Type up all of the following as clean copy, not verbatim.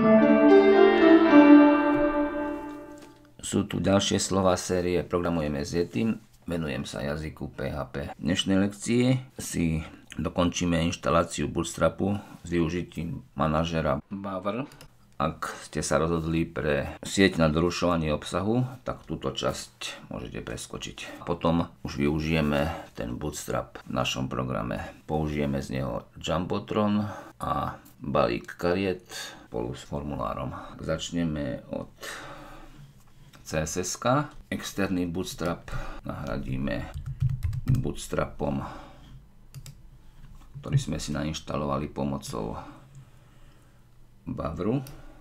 Sú tu ďalšie slova série Programujeme s Yetim. Venujem sa jazyku PHP. V dnešnej lekcii si dokončíme inštaláciu Bootstrapu s využitím manažera Bower. Ak ste sa rozhodli pre sieť na dorušovanie obsahu, tak túto časť môžete preskočiť. Potom už využijeme ten Bootstrap v našom programe. Použijeme z neho Jumbotron a balík kariet spolu s formulárom. Začneme od CSS-ka. Externý Bootstrap nahradíme Bootstrapom, ktorý sme si nainštalovali pomocou Boweru.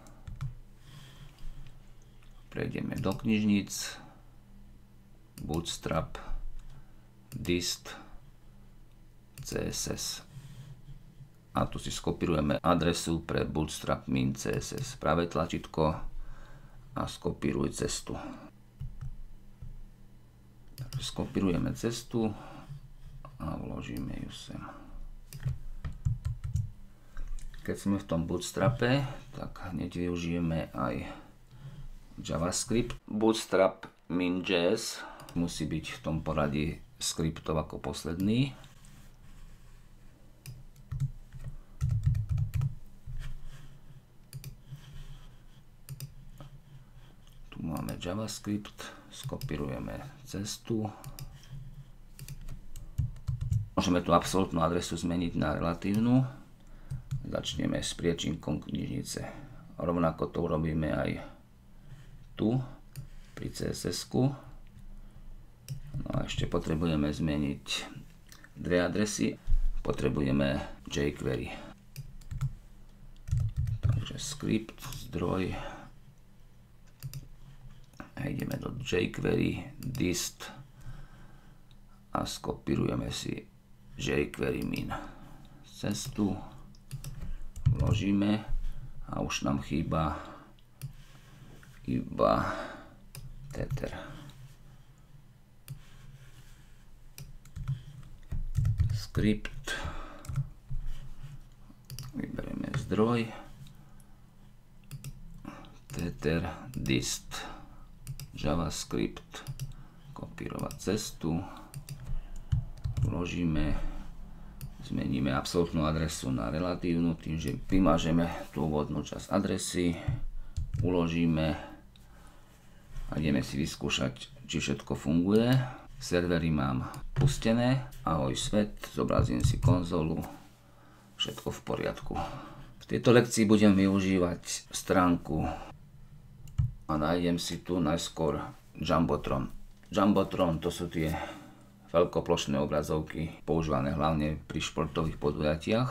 Prejdeme do knižníc, Bootstrap, dist, CSS. A tu si skopírujeme adresu pre Bootstrap min CSS. Pravé tlačítko a skopíruj cestu. Takže skopírujeme cestu a vložíme ju sem. Keď sme v tom Bootstrape, tak hneď využijeme aj JavaScript. Bootstrap min.js musí byť v tom poradí skriptov ako posledný. Máme JavaScript, skopírujeme cestu. Môžeme tú absolútnu adresu zmeniť na relatívnu. Začneme s priečinkom knižnice. Rovnako to urobíme aj tu, pri CSS-ku. No a ešte potrebujeme zmeniť dve adresy. Potrebujeme jQuery. Takže script, zdroj. A ideme do jQuery, dist a skopírujeme si jQuery min cestu, vložíme a už nám chýba iba tether. Script, vyberieme zdroj, tether, dist, JavaScript, kopírovať cestu, vložíme, zmeníme absolútnu adresu na relatívnu tým, že vymažeme tú úvodnú časť adresy, uložíme a ideme si vyskúšať, či všetko funguje. Servery mám pustené, ahoj svet, zobrazím si konzolu, všetko v poriadku. V tejto lekcii budem využívať stránku a nájdem si tu najskôr Jumbotron. Jumbotron to sú tie veľkoplošné obrazovky používané hlavne pri športových podujatiach.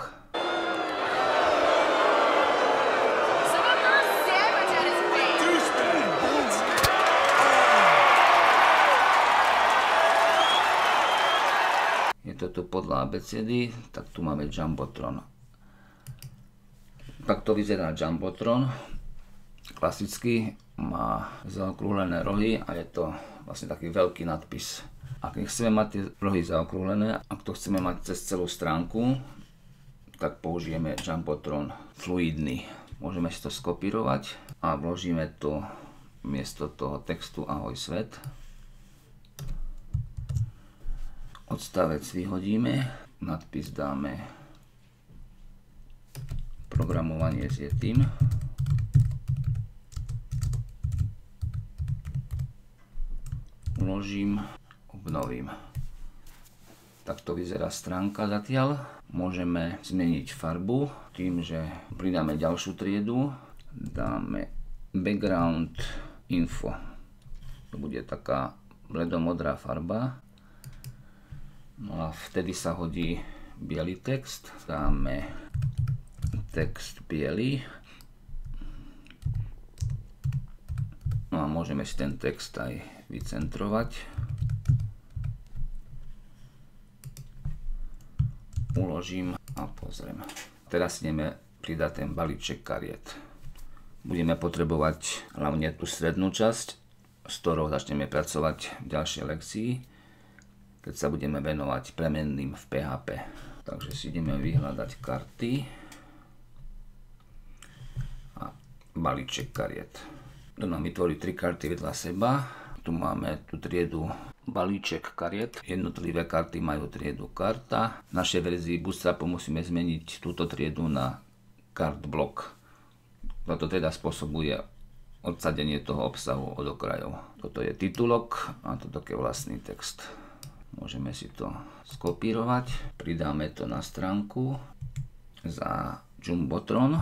Je to tu podľa abecedy, tak tu máme Jumbotron. Takto vyzerá Jumbotron. Klasicky má zaokrúhlené rohy a je to vlastne taký veľký nadpis. Ak chceme mať tie rohy zaokrúhlené, ak to chceme mať cez celú stránku, tak použijeme Jumbotron fluidný. Môžeme si to skopírovať a vložíme to miesto toho textu ahoj svet. Odstavec vyhodíme, nadpis dáme programovanie s Yetim. Uložím, obnovím. Takto vyzerá stránka zatiaľ. Môžeme zmeniť farbu tým, že pridáme ďalšiu triedu. Dáme background info. To bude taká bledomodrá farba. No a vtedy sa hodí biely text. Dáme text biely. No a môžeme si ten text aj vycentrovať. Uložím a pozriem. Teraz ideme pridať ten balíček kariet. Budeme potrebovať hlavne tú strednú časť, s ktorou začneme pracovať v ďalšej lekcii, keď sa budeme venovať premenným v PHP. Takže si ideme vyhľadať karty a balíček kariet. Tu nám vytvorí 3 karty vedľa seba. Tu máme tú triedu balíček kariet. Jednotlivé karty majú triedu karta. V našej verzii Bootstrapu musíme zmeniť túto triedu na card block. Toto teda spôsobuje odsadenie toho obsahu od okrajov. Toto je titulok a toto je vlastný text. Môžeme si to skopírovať. Pridáme to na stránku za Jumbotron.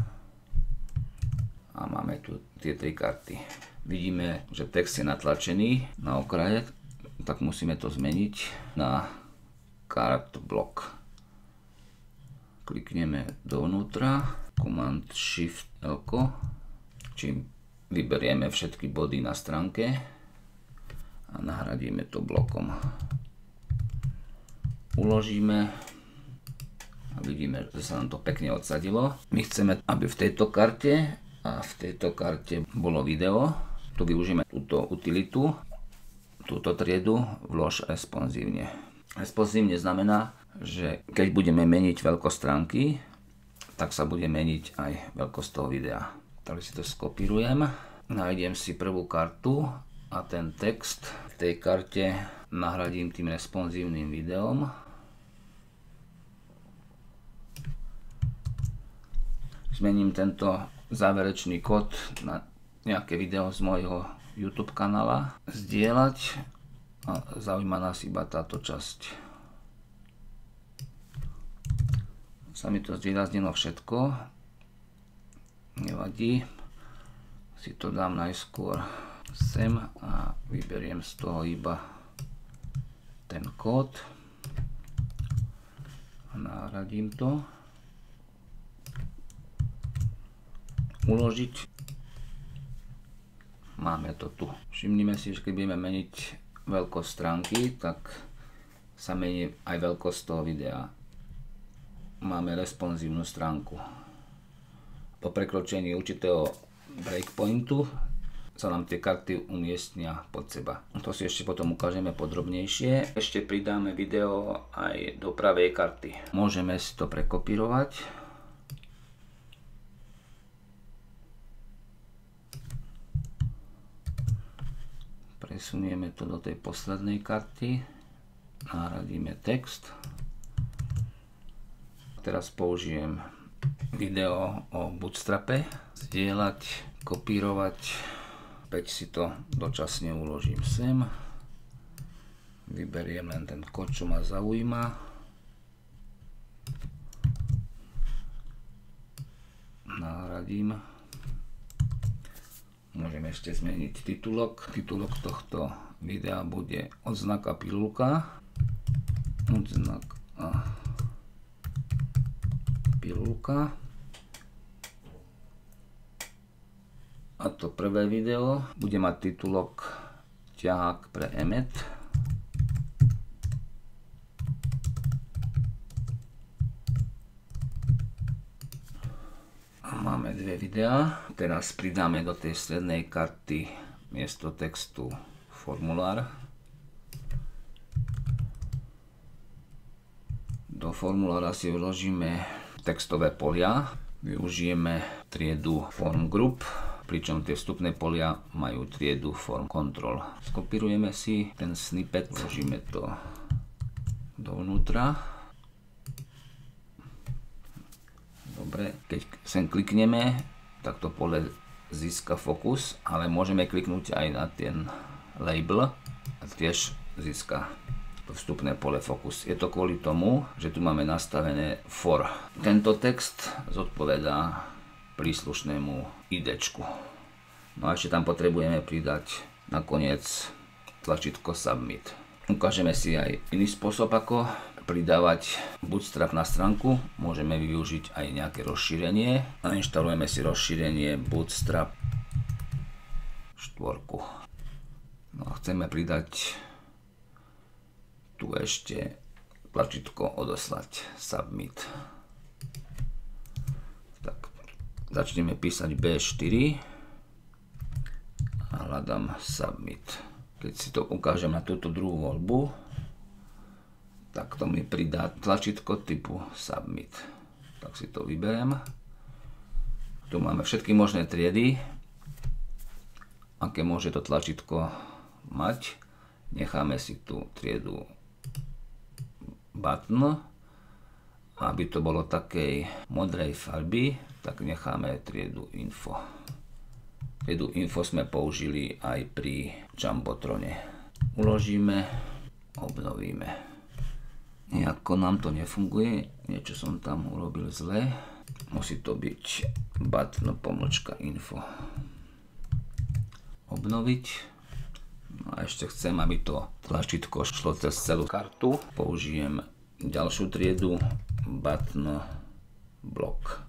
A máme tu tie 3 karty. Vidíme, že text je natlačený na okraje, tak musíme to zmeniť na card block. Klikneme dovnútra, Command Shift L, čím vyberieme všetky body na stránke a nahradíme to blokom. Uložíme a vidíme, že sa nám to pekne odsadilo. My chceme, aby v tejto karte a v tejto karte bolo video. Tu využijeme túto utilitu, túto triedu vlož responsívne. Responsívne znamená, že keď budeme meniť veľkosť stránky, tak sa bude meniť aj veľkosť toho videa. Takže si to skopírujem, nájdem si prvú kartu a ten text v tej karte nahradím tým responsívnym videom. Zmením tento záverečný kód na nejaké video z môjho YouTube kanála. Zdieľať a zaujíma nás iba táto časť. Sa mi to zvýraznilo všetko. Nevadí. Si to dám najskôr sem a vyberiem z toho iba ten kód. A nahradím to. Uložiť. Máme to tu. Všimnime si, že keď budeme meniť veľkosť stránky, tak sa mení aj veľkosť toho videa. Máme responsívnu stránku. Po prekročení určitého breakpointu sa nám tie karty umiestnia pod seba. To si ešte potom ukážeme podrobnejšie. Ešte pridáme video aj do pravej karty. Môžeme si to prekopírovať. Presunieme to do tej poslednej karty. Nahradíme text. Teraz použijem video o Bootstrape. Zdieľať, kopírovať. Opäť si to dočasne uložím sem. Vyberiem len ten kód, čo ma zaujíma. Nahradím. Môžeme ešte zmeniť titulok. Titulok tohto videa bude odznak a pilulka. Odznak a pilulka. A to prvé video bude mať titulok ťahák pre Emmet. Máme dve videá. Teraz pridáme do tej strednej karty miesto textu formulár. Do formulára si vložíme textové polia. Využijeme triedu form group, pričom tie vstupné polia majú triedu form control. Skopírujeme si ten snippet, vložíme to dovnútra. Dobre, keď sem klikneme, tak to pole získa fokus, ale môžeme kliknúť aj na ten label a tiež získa to vstupné pole fokus. Je to kvôli tomu, že tu máme nastavené for. Tento text zodpovedá príslušnému IDčku. No a ešte tam potrebujeme pridať nakoniec tlačítko Submit. Ukážeme si aj iný spôsob, ako pridávať Bootstrap na stránku. Môžeme využiť aj nejaké rozšírenie. Nainštalujeme si rozšírenie Bootstrap 4. No a chceme pridať tu ešte tlačítko odoslať Submit. Tak, začneme písať B4 a hľadám Submit. Keď si to ukážem na túto druhú voľbu, tak to mi pridá tlačítko typu Submit. Tak si to vyberiem Tu máme všetky možné triedy, aké môže to tlačítko mať. Necháme si tú triedu button, aby to bolo takej modrej farby, tak necháme triedu info. Triedu info sme použili aj pri Jumbotrone. Uložíme, obnovíme. Nejako nám to nefunguje, niečo som tam urobil zle. Musí to byť button pomlčka info. Obnoviť. No a ešte chcem, aby to tlačítko šlo cez celú kartu. Použijem ďalšiu triedu button block.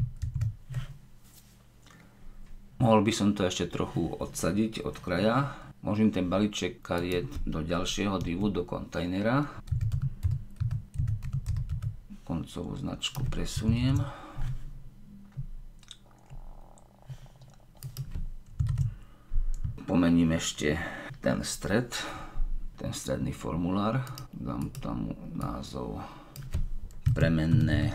Mohol by som to ešte trochu odsadiť od kraja. Môžem ten balíček kariet do ďalšieho divu, do kontajnera. Koncovú značku presuniem. Pomením ešte ten stred, ten stredný formulár. Dám tam názov premenné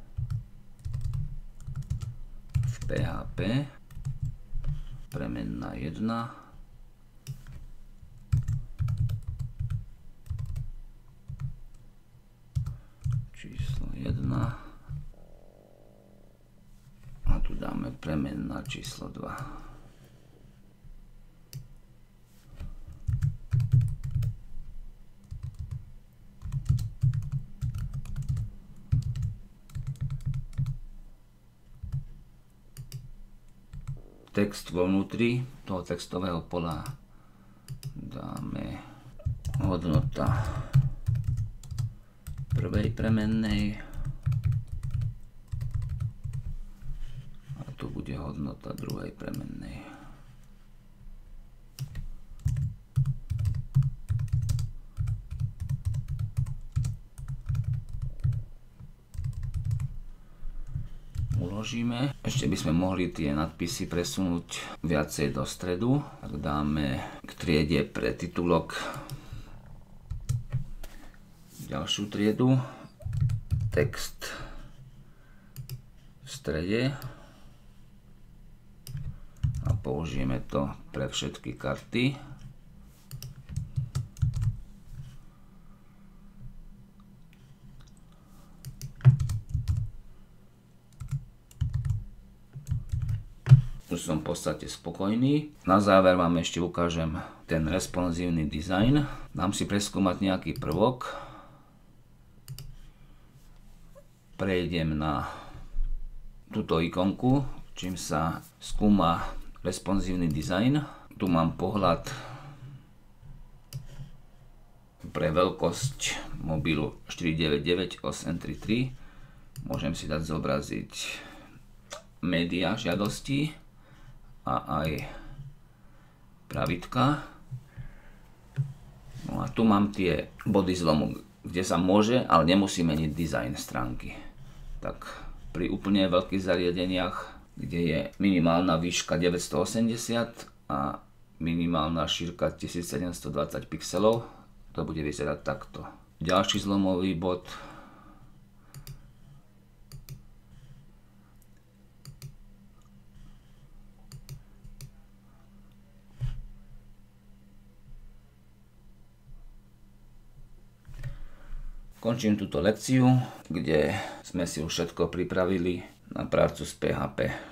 v PHP. Premenná 1. Číslo 1. A tu dáme premenná číslo 2. Text vo vnútri toho textového pola dáme hodnota prvej premennej a tu bude hodnota druhej premennej. Uložíme. Ešte by sme mohli tie nadpisy presunúť viacej do stredu. Tak dáme k triede pre titulok ďalšiu triedu. Text v strede. A použijeme to pre všetky karty. Už som v podstate spokojný. Na záver vám ešte ukážem ten responsívny dizajn. Dám si preskúmať nejaký prvok. Prejdem na túto ikonku, čím sa skúma responsívny dizajn. Tu mám pohľad pre veľkosť mobilu 499-833. Môžem si dať zobraziť média žiadosti a aj pravidka. No a tu mám tie body zlomu, kde sa môže, ale nemusí meniť dizajn stránky. Tak pri úplne veľkých zariadeniach, kde je minimálna výška 980 a minimálna šírka 1720 pixelov, to bude vyzerať takto. Ďalší zlomový bod. Končím túto lekciu, kde sme si už všetko pripravili na prácu s PHP.